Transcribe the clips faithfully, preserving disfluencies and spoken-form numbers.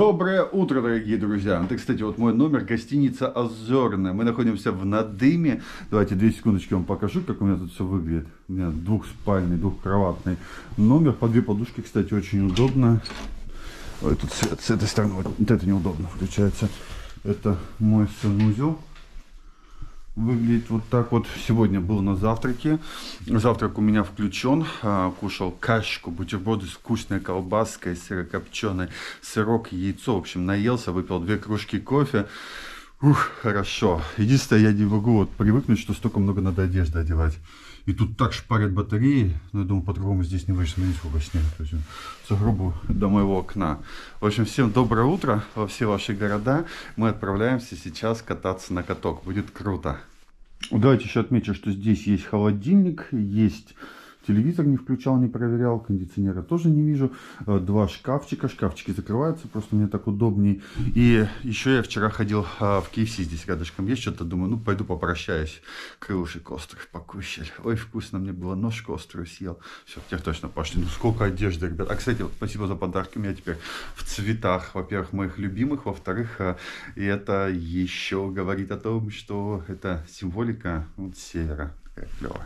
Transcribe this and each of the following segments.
Доброе утро, дорогие друзья. Это, кстати, вот мой номер, гостиница Озерная. Мы находимся в Надыме. Давайте две секундочки вам покажу, как у меня тут все выглядит. У меня двухспальный, двухкроватный номер. По две подушки, кстати, очень удобно. Ой, тут с, с этой стороны вот, вот это неудобно включается. Это мой санузел. Выглядит вот так вот. Сегодня был на завтраке. Завтрак у меня включен. Кушал кашку, бутерброды с вкусной колбаской, сырокопченой, сырок, яйцо. В общем, наелся, выпил две кружки кофе. Ух, хорошо. Единственное, я не могу вот привыкнуть, что столько много надо одежды одевать. И тут так шпарят батареи. Но я думаю, по-другому здесь не выйдет. Смотрите, сколько снега. То есть сугробу до моего окна. В общем, всем доброе утро во все ваши города. Мы отправляемся сейчас кататься на каток. Будет круто. Давайте еще отмечу, что здесь есть холодильник, есть телевизор, не включал, не проверял, кондиционера тоже не вижу. Два шкафчика, шкафчики закрываются, просто мне так удобней. И еще я вчера ходил в кей эф си, здесь рядышком есть что-то, думаю, ну пойду попрощаюсь. Крылышек острых покушали. Ой, вкусно мне было, ножку острую съел. Все, теперь точно пошли. Ну сколько одежды, ребят. А, кстати, вот, спасибо за подарки, у меня теперь в цветах, во-первых, моих любимых, во-вторых, и это еще говорит о том, что это символика вот севера. Такая клевая.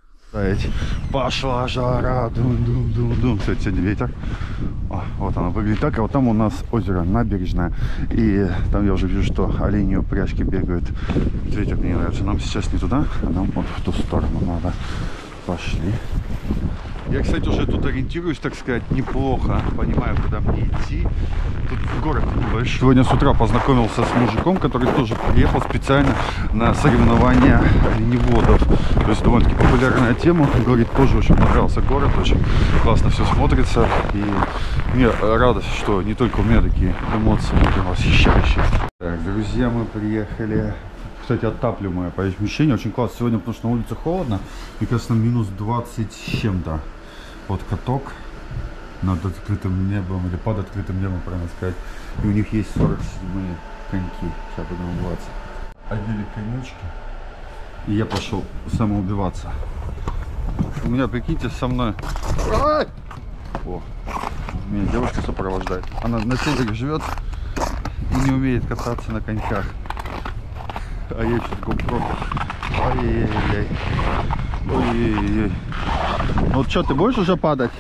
Пошла жара, дум-дум-дум-дум. Кстати, сегодня ветер. О, вот она выглядит так. А вот там у нас озеро, набережная. И там я уже вижу, что олени упряжки бегают. Ветер мне не нравится. Нам сейчас не туда, а нам вот в ту сторону надо. Пошли. Я, кстати, уже тут ориентируюсь, так сказать, неплохо. Понимаю, куда мне идти. Тут город большой. Сегодня с утра познакомился с мужиком, который тоже приехал специально на соревнования оленеводов. То есть довольно-таки популярная тема. Говорит, тоже очень понравился город, очень классно все смотрится. И мне радость, что не только у меня такие эмоции, но прям восхищающие. Так, друзья, мы приехали. Кстати, отапливаемое помещение, очень классно сегодня, потому что на улице холодно, и, кажется, минус двадцать с чем-то. Вот каток над открытым небом, или под открытым небом, правильно сказать, и у них есть сорок седьмые коньки, сейчас будем убиваться. Одели конечки, и я пошел самоубиваться. У меня, прикиньте, со мной... Ай! О, меня девушка сопровождает. Она на севере живет и не умеет кататься на коньках. А я сейчас GoPro. Ой-ой-ой. Ой-ой-ой. Ну вот что, ты будешь уже падать?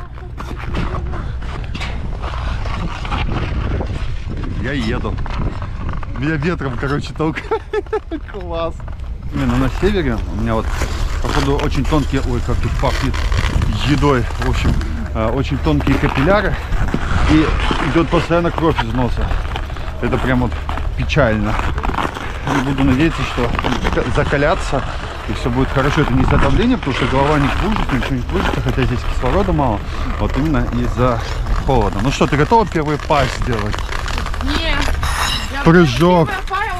Я еду. Меня ветром, короче, толкает. Класс. Именно на севере у меня вот, походу, очень тонкие... Ой, как тут пахнет едой. В общем, очень тонкие капилляры. И идет постоянно кровь из носа. Это прям вот печально. Буду надеяться, что закаляться и все будет хорошо. Это не из-за давления, потому что голова не кружится, ничего не кружится, хотя здесь кислорода мало. Вот именно из-за холода. Ну что, ты готова первый пас сделать? Нет. Прыжок.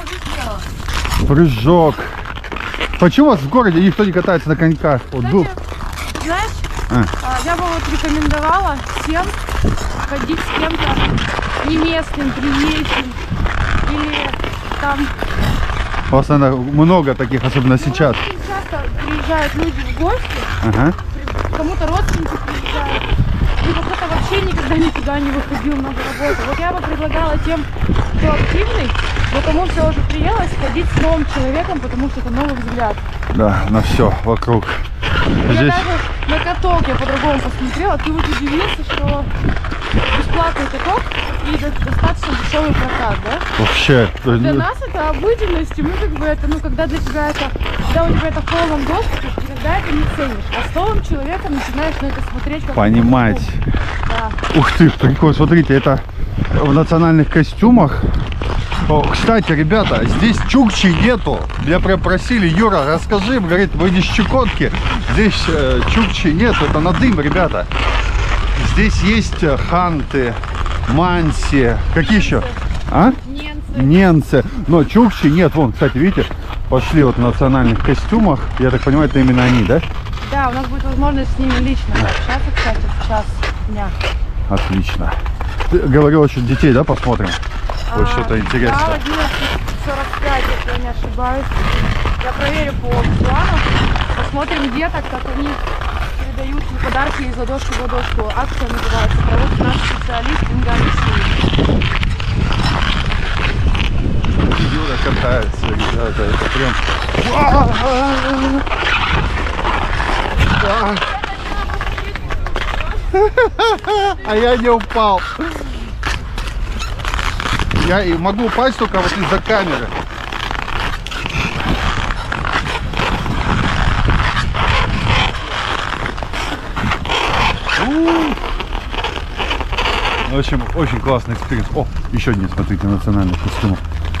Прыжок. Почему у вас в городе никто не катается на коньках? Вот, Кстати, был... знаешь, а. я бы вот рекомендовала всем ходить с кем-то не местным, приезжим или там... У вас, наверное, много таких, особенно ну, сейчас. Очень часто приезжают люди в гости, ага. Кому-то родственники приезжают, либо кто-то вообще никогда никуда не выходил, много работы. Вот я бы предлагала тем, кто активный, но кому все уже приелось, ходить с новым человеком, потому что это новый взгляд. Да, на все вокруг. Я Здесь... даже на каток я по-другому посмотрела, ты вот удивился, что бесплатный каток и достаточно дешевый прокат, да? Вообще. Для нас это обыденность, и мы как бы это, ну, когда для тебя это, когда у тебя это в полном доступе, ты никогда это не ценишь. А с новым человеком начинаешь на это смотреть как... Понимать. Да. Ух ты, прикольно, смотрите, это в национальных костюмах. О, кстати, ребята, здесь чукчи нету. Меня прям просили, Юра, расскажи им, говорит, вы не с Чукотки. Здесь э, чукчи нет, это Надым, ребята. Здесь есть ханты, манси, какие еще? А? Ненцы. Ненцы. Но чукчи нет. Вон, кстати, видите, пошли вот в национальных костюмах. Я так понимаю, это именно они, да? Да, у нас будет возможность с ними лично общаться, кстати, в час дня. Отлично. Ты говорил, еще детей, да, посмотрим? А, вот что-то интересное. Да, одиннадцать сорок пять, если я не ошибаюсь. Я проверю по плану. Посмотрим деток, как они передают подарки из ладошки в ладошку. Акция называется. Проводит наш специалист Инга Алексеевич. это, это прям... А я не упал. Я и могу упасть только вот из-за камеры. В общем, очень классный экспириенс. О, еще один, смотрите, национальный костюм.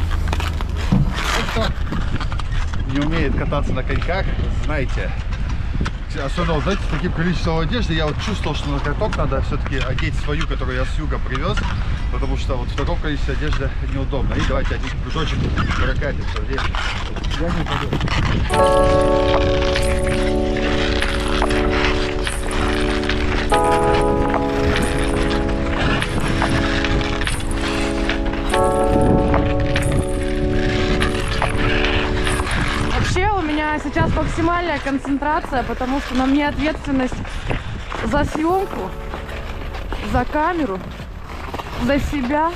Кто не умеет кататься на коньках, знаете, особенно, знаете, с таким количеством одежды, я вот чувствовал, что на каток надо все-таки одеть свою, которую я с юга привез, потому что вот в таком количестве одежды неудобно. И давайте один кружочек прокатимся. Я не Сейчас максимальная концентрация, потому что на мне ответственность за съемку, за камеру, за себя.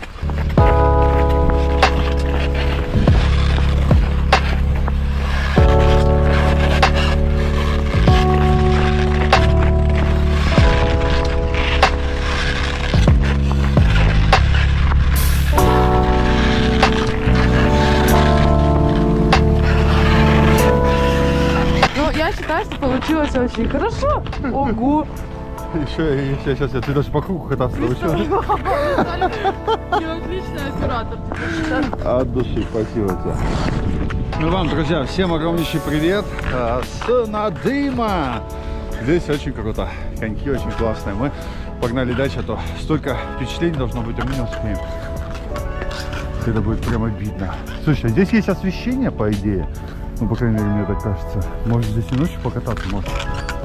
Получилось очень хорошо. Ого! Еще, еще сейчас я ты даже по кругу кататься научилась. Отличный оператор. От души, спасибо тебе. Ну вам, друзья, всем огромнейший привет с Надыма. Здесь очень круто. Коньки очень классные. Мы погнали дальше, а то столько впечатлений должно быть, а мы не успеем. Это будет прям обидно. Слушай, здесь есть освещение, по идее. Ну, по крайней мере, мне так кажется. Может, здесь и ночью покататься можно.